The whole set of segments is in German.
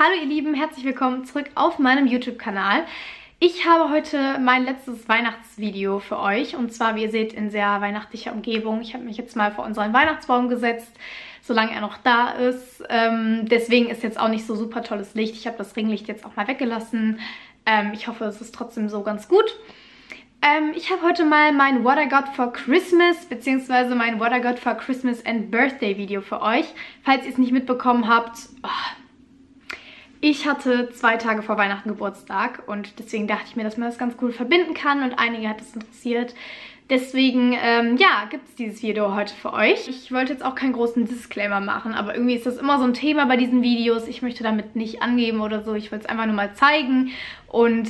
Hallo ihr Lieben, herzlich willkommen zurück auf meinem YouTube-Kanal. Ich habe heute mein letztes Weihnachtsvideo für euch und zwar, wie ihr seht, in sehr weihnachtlicher Umgebung. Ich habe mich jetzt mal vor unseren Weihnachtsbaum gesetzt, solange er noch da ist. Deswegen ist jetzt auch nicht so super tolles Licht. Ich habe das Ringlicht jetzt auch mal weggelassen. Ich hoffe, es ist trotzdem so ganz gut. Ich habe heute mal mein What I Got for Christmas bzw. mein What I Got for Christmas and Birthday Video für euch. Falls ihr es nicht mitbekommen habt, ich hatte 2 Tage vor Weihnachten Geburtstag und deswegen dachte ich mir, dass man das ganz cool verbinden kann und einige hat es interessiert. Deswegen, ja, gibt es dieses Video heute für euch. Ich wollte jetzt auch keinen großen Disclaimer machen, aber irgendwie ist das immer so ein Thema bei diesen Videos. Ich möchte damit nicht angeben oder so, ich wollte es einfach nur mal zeigen und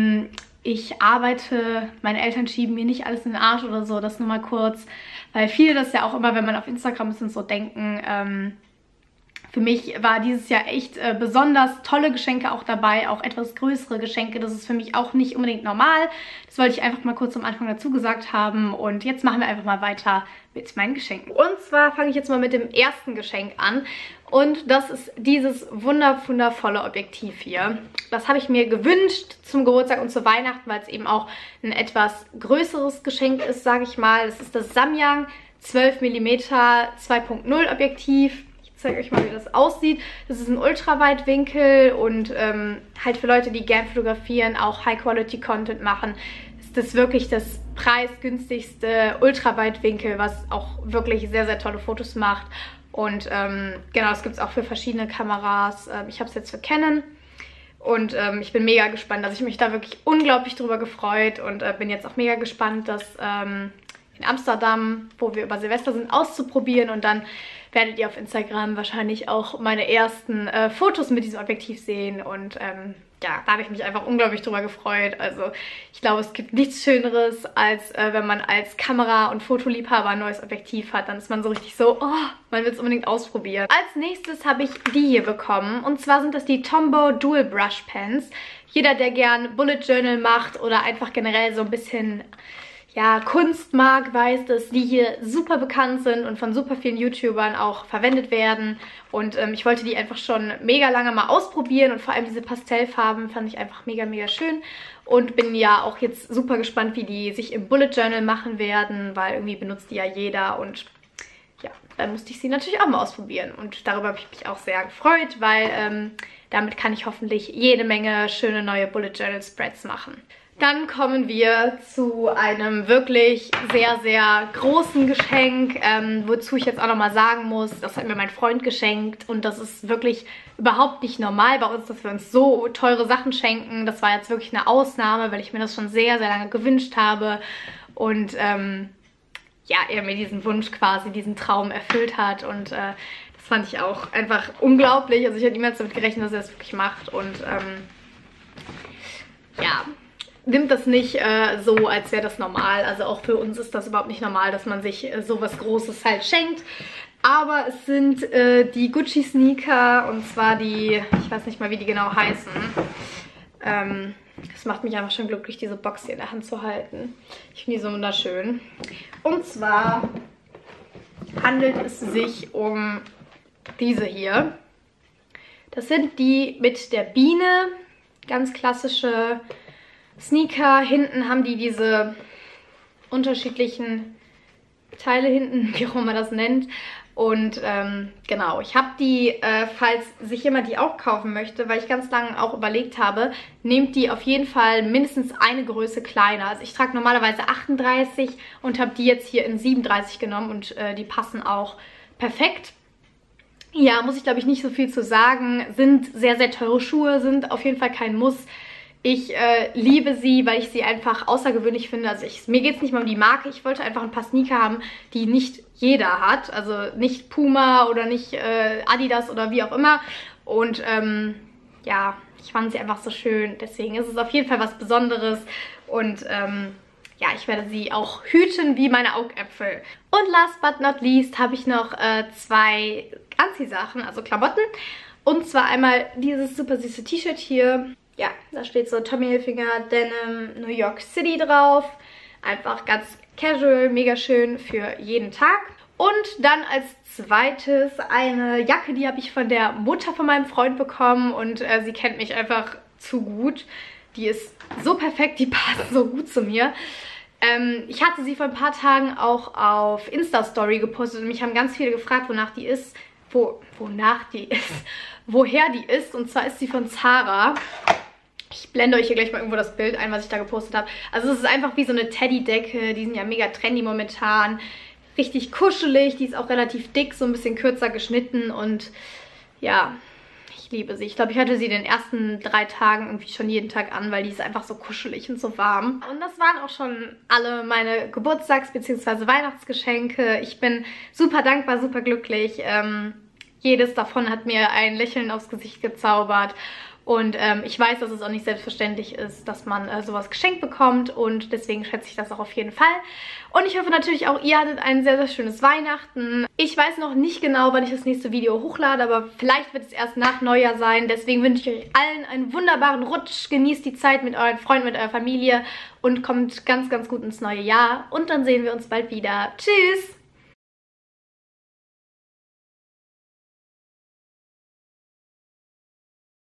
ich arbeite, meine Eltern schieben mir nicht alles in den Arsch oder so, das nur mal kurz, weil viele das ja auch immer, wenn man auf Instagram ist und so denken, für mich war dieses Jahr echt besonders tolle Geschenke auch dabei, auch etwas größere Geschenke. Das ist für mich auch nicht unbedingt normal. Das wollte ich einfach mal kurz am Anfang dazu gesagt haben. Und jetzt machen wir einfach mal weiter mit meinen Geschenken. Und zwar fange ich jetzt mal mit dem ersten Geschenk an. Und das ist dieses wundervolle Objektiv hier. Das habe ich mir gewünscht zum Geburtstag und zu Weihnachten, weil es eben auch ein etwas größeres Geschenk ist, sage ich mal. Das ist das Samyang 12 mm 2.0 Objektiv. Ich zeige euch mal, wie das aussieht. Das ist ein Ultraweitwinkel und halt für Leute, die gern fotografieren, auch High-Quality-Content machen, ist das wirklich das preisgünstigste Ultraweitwinkel, was auch wirklich sehr tolle Fotos macht. Und genau, das gibt es auch für verschiedene Kameras. Ich habe es jetzt für Canon. Und ich bin mega gespannt. Also ich habe mich da wirklich unglaublich drüber gefreut und bin jetzt auch mega gespannt, das in Amsterdam, wo wir über Silvester sind, auszuprobieren. Und dann werdet ihr auf Instagram wahrscheinlich auch meine ersten Fotos mit diesem Objektiv sehen. Und ja, da habe ich mich einfach unglaublich drüber gefreut. Also ich glaube, es gibt nichts Schöneres, als wenn man als Kamera- und Fotoliebhaber ein neues Objektiv hat. Dann ist man so richtig so, oh, man will es unbedingt ausprobieren. Als nächstes habe ich die hier bekommen. Und zwar sind das die Tombow Dual Brush Pens. Jeder, der gern Bullet Journal macht oder einfach generell so ein bisschen, ja, Kunst mag, weiß, dass die hier super bekannt sind und von super vielen YouTubern auch verwendet werden. Und ich wollte die einfach schon mega lange mal ausprobieren und vor allem diese Pastellfarben fand ich einfach mega schön. Und bin ja auch jetzt super gespannt, wie die sich im Bullet Journal machen werden, weil irgendwie benutzt die ja jeder und ja, dann musste ich sie natürlich auch mal ausprobieren. Und darüber habe ich mich auch sehr gefreut, weil damit kann ich hoffentlich jede Menge schöne neue Bullet Journal Spreads machen. Dann kommen wir zu einem wirklich sehr großen Geschenk, wozu ich jetzt auch nochmal sagen muss, das hat mir mein Freund geschenkt und das ist wirklich überhaupt nicht normal bei uns, dass wir uns so teure Sachen schenken. Das war jetzt wirklich eine Ausnahme, weil ich mir das schon sehr lange gewünscht habe und ja, er mir diesen Wunsch quasi, diesen Traum erfüllt hat und das fand ich auch einfach unglaublich. Also ich hätte niemals damit gerechnet, dass er das wirklich macht und ja, nimmt das nicht so, als wäre das normal. Also auch für uns ist das überhaupt nicht normal, dass man sich sowas Großes halt schenkt. Aber es sind die Gucci Sneaker und zwar die, ich weiß nicht mal, wie die genau heißen. Das macht mich einfach schon glücklich, diese Box hier in der Hand zu halten. Ich finde die so wunderschön. Und zwar handelt es sich um diese hier. Das sind die mit der Biene, ganz klassische Sneaker. Hinten haben die diese unterschiedlichen Teile hinten, wie auch immer man das nennt. Und genau, ich habe die, falls sich jemand die auch kaufen möchte, weil ich ganz lange auch überlegt habe, nehmt die auf jeden Fall mindestens eine Größe kleiner. Also ich trage normalerweise 38 und habe die jetzt hier in 37 genommen und die passen auch perfekt. Ja, muss ich glaube ich nicht so viel zu sagen. Sind sehr teure Schuhe, sind auf jeden Fall kein Muss. Ich liebe sie, weil ich sie einfach außergewöhnlich finde. Also mir geht es nicht mal um die Marke. Ich wollte einfach ein paar Sneaker haben, die nicht jeder hat. Also nicht Puma oder nicht Adidas oder wie auch immer. Und ja, ich fand sie einfach so schön. Deswegen ist es auf jeden Fall was Besonderes. Und ja, ich werde sie auch hüten wie meine Augäpfel. Und last but not least habe ich noch 2 Anziehsachen, also Klamotten. Und zwar einmal dieses super süße T-Shirt hier. Ja, da steht so Tommy Hilfiger Denim New York City drauf. Einfach ganz casual, mega schön für jeden Tag. Und dann als zweites eine Jacke, die habe ich von der Mutter von meinem Freund bekommen und sie kennt mich einfach zu gut. Die ist so perfekt, die passt so gut zu mir. Ich hatte sie vor ein paar Tagen auch auf Insta-Story gepostet und mich haben ganz viele gefragt, wonach die ist. Woher die ist. Und zwar ist sie von Zara. Ich blende euch hier gleich mal irgendwo das Bild ein, was ich da gepostet habe. Also es ist einfach wie so eine Teddydecke. Die sind ja mega trendy momentan. Richtig kuschelig. Die ist auch relativ dick, so ein bisschen kürzer geschnitten. Und ja, ich liebe sie. Ich glaube, ich hatte sie in den ersten 3 Tagen irgendwie schon jeden Tag an, weil die ist einfach so kuschelig und so warm. Und das waren auch schon alle meine Geburtstags- bzw. Weihnachtsgeschenke. Ich bin super dankbar, super glücklich. Jedes davon hat mir ein Lächeln aufs Gesicht gezaubert. Und ich weiß, dass es auch nicht selbstverständlich ist, dass man sowas geschenkt bekommt. Und deswegen schätze ich das auch auf jeden Fall. Und ich hoffe natürlich auch, ihr hattet ein sehr, sehr schönes Weihnachten. Ich weiß noch nicht genau, wann ich das nächste Video hochlade, aber vielleicht wird es erst nach Neujahr sein. Deswegen wünsche ich euch allen einen wunderbaren Rutsch. Genießt die Zeit mit euren Freunden, mit eurer Familie und kommt ganz, ganz gut ins neue Jahr. Und dann sehen wir uns bald wieder. Tschüss!